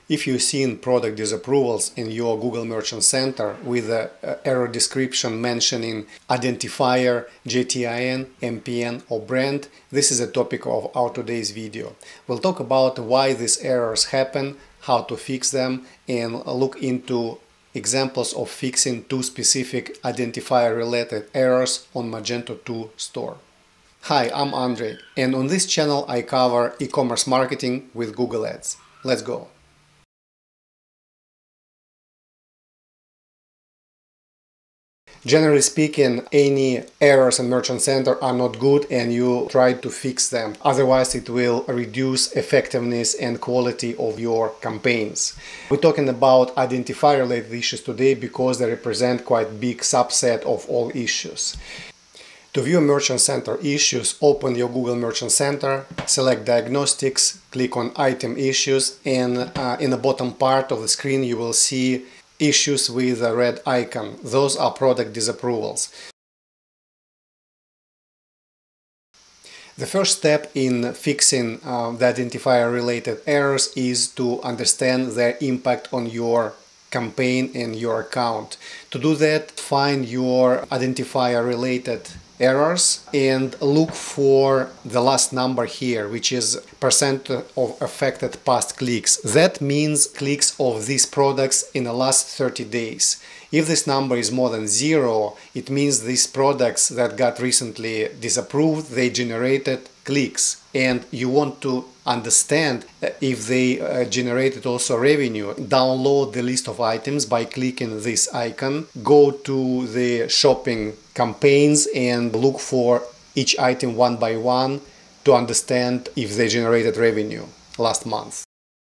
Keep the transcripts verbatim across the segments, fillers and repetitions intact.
If you've seen product disapprovals in your Google Merchant Center with an error description mentioning identifier, J T I N, M P N or brand, this is a topic of our today's video. We'll talk about why these errors happen, how to fix them, and look into examples of fixing two specific identifier related errors on Magento two store. Hi, I'm Andre, and on this channel I cover e-commerce marketing with Google Ads. Let's go! Generally speaking, any errors in Merchant Center are not good and you try to fix them. Otherwise, it will reduce effectiveness and quality of your campaigns. We're talking about identifier-related issues today because they represent quite big subset of all issues. To view Merchant Center issues, open your Google Merchant Center, select Diagnostics, click on Item Issues, and uh, in the bottom part of the screen you will see issues with a red icon. Those are product disapprovals. The first step in fixing uh, the identifier related errors is to understand their impact on your campaign and your account. To do that, find your identifier related errors and look for the last number here, which is percent of affected past clicks. That means clicks of these products in the last thirty days. If this number is more than zero, it means these products that got recently disapproved, they generated clicks, and you want to understand if they uh, generated also revenue. Download the list of items by clicking this icon, go to the shopping campaigns and look for each item one by one to understand if they generated revenue last month.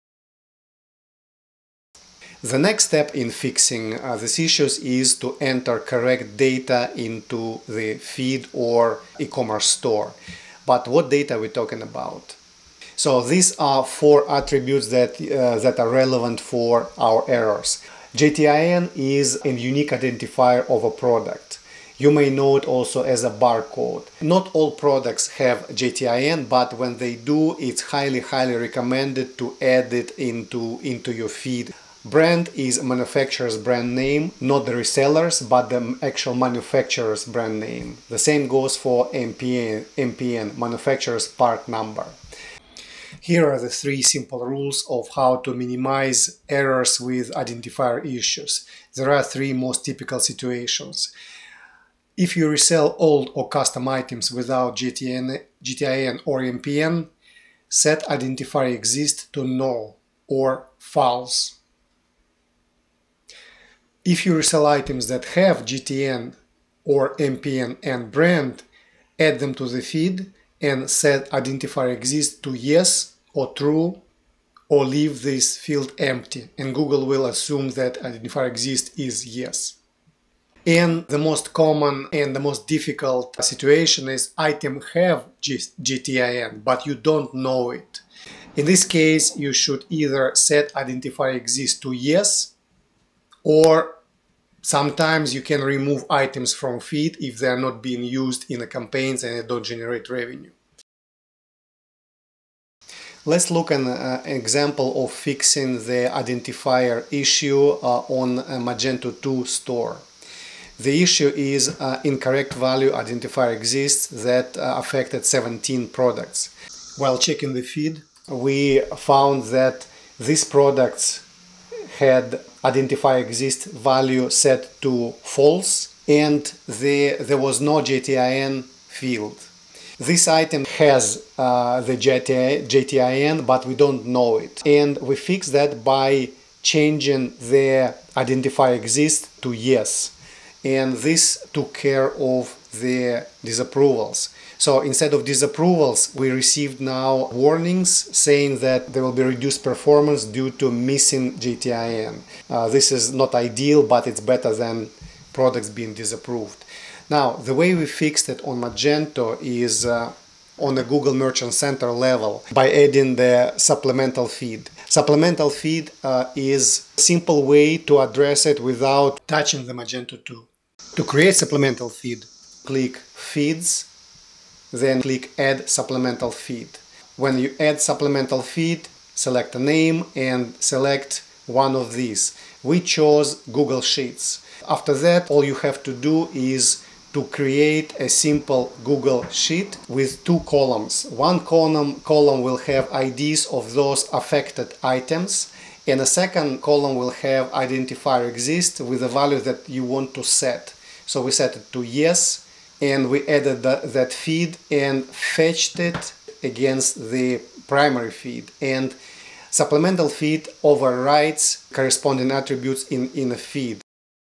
The next step in fixing uh, these issues is to enter correct data into the feed or e-commerce store. But what data are we talking about? So these are four attributes that, uh, that are relevant for our errors. J T I N is a unique identifier of a product. You may know it also as a barcode. Not all products have J T I N, but when they do, it's highly, highly recommended to add it into, into your feed. Brand is manufacturer's brand name, not the reseller's, but the actual manufacturer's brand name. The same goes for M P N, M P N, manufacturer's part number. Here are the three simple rules of how to minimize errors with identifier issues. There are three most typical situations. If you resell old or custom items without J T I N or M P N, set identifier exist to null or false. If you resell items that have J T I N or M P N and brand, add them to the feed and set identifier exist to yes or true, or leave this field empty, and Google will assume that identifier exist is yes. And the most common and the most difficult situation is item have J T I N, but you don't know it. In this case, you should either set identifier exist to yes, or sometimes you can remove items from feed if they are not being used in the campaigns and they don't generate revenue. Let's look at an example of fixing the identifier issue uh, on a Magento two store. The issue is uh, incorrect value identifier exists that uh, affected seventeen products. While checking the feed, we found that these products had identifier exist value set to false and the, there was no J T I N field. This item has uh, the J T I N, but we don't know it, and we fix that by changing the identifier exist to yes, and this took care of the disapprovals. So instead of disapprovals, we received now warnings saying that there will be reduced performance due to missing J T I N. Uh, this is not ideal, but it's better than products being disapproved. Now, the way we fixed it on Magento is uh, on the Google Merchant Center level by adding the supplemental feed. Supplemental feed uh, is a simple way to address it without touching the Magento two. To create supplemental feed, click Feeds, then click Add Supplemental Feed. When you add supplemental feed, select a name and select one of these. We chose Google Sheets. After that, all you have to do is to create a simple Google Sheet with two columns. One column, column will have I Ds of those affected items, and a second column will have identifier exist with the value that you want to set. So we set it to yes, and we added the, that feed and fetched it against the primary feed. And supplemental feed overrides corresponding attributes in, in a feed.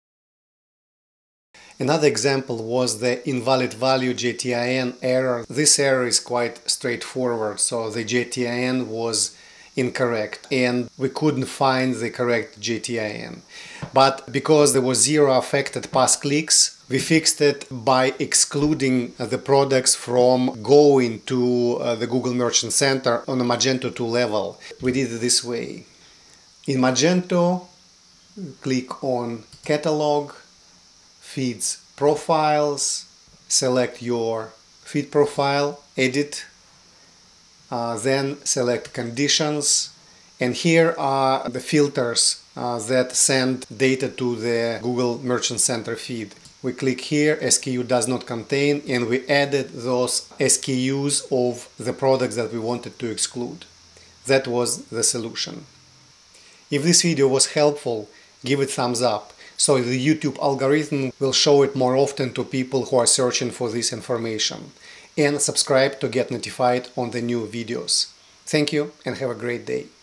Another example was the invalid value J T I N error. This error is quite straightforward, so the J T I N was incorrect and we couldn't find the correct J T I N. But because there was zero affected past clicks, we fixed it by excluding the products from going to uh, the Google Merchant Center on a Magento two level. We did it this way. In Magento, click on Catalog, Feeds, Profiles, select your feed profile, edit, uh, then select Conditions, and here are the filters uh, that send data to the Google Merchant Center feed. We click here, S K U does not contain, and we added those S K Us of the products that we wanted to exclude. That was the solution. If this video was helpful, give it thumbs up, so the YouTube algorithm will show it more often to people who are searching for this information. And subscribe to get notified on the new videos. Thank you and have a great day.